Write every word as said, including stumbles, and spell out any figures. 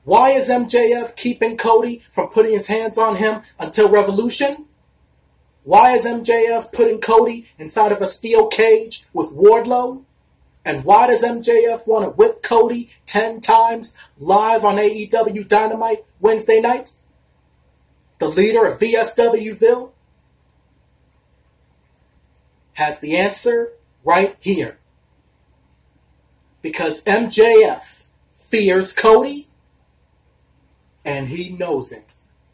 Why is M J F keeping Cody from putting his hands on him until Revolution? Why is M J F putting Cody inside of a steel cage with Wardlow? And why does M J F want to whip Cody ten times live on A E W Dynamite Wednesday night? The leader of V S W-ville has the answer right here. Because M J F fears Cody, and he knows it.